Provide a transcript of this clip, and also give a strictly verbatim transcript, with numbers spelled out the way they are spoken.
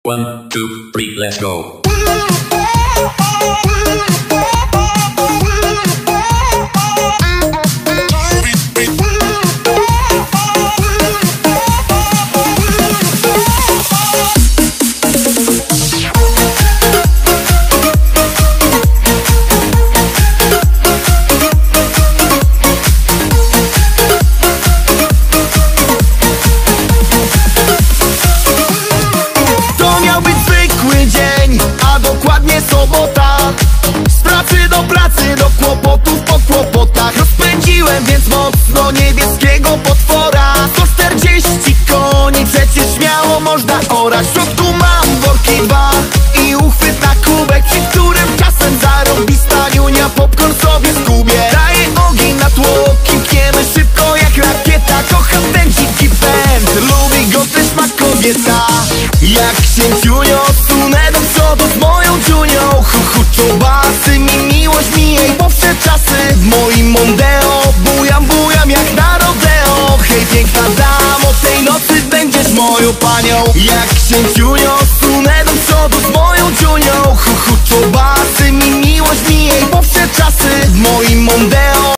One, two, three, let's go. Sobota, z pracy do pracy, do kłopotów po kłopotach. Rozpędziłem więc mocno niebieskiego potwora. sto czterdzieści koni, przecież śmiało można orać. W środku mam worki dwa i uchwyt na kubek, przy którym czasem zarąbista niunia popcorn sobie skubie. Daję ogień na tłoki, pniemy szybko jak rakieta. Kocham ten dziki pęd, lubi go też ma kobieta. Jak się ciunio sunę do przodu z moją ciunią, huchuczą basy mi, miłość mi jej powsze czasy. W moim Mondeo bujam, bujam jak na rodeo. Hej piękna damo, tej nocy będziesz moją panią. Jak się ciunio sunę do przodu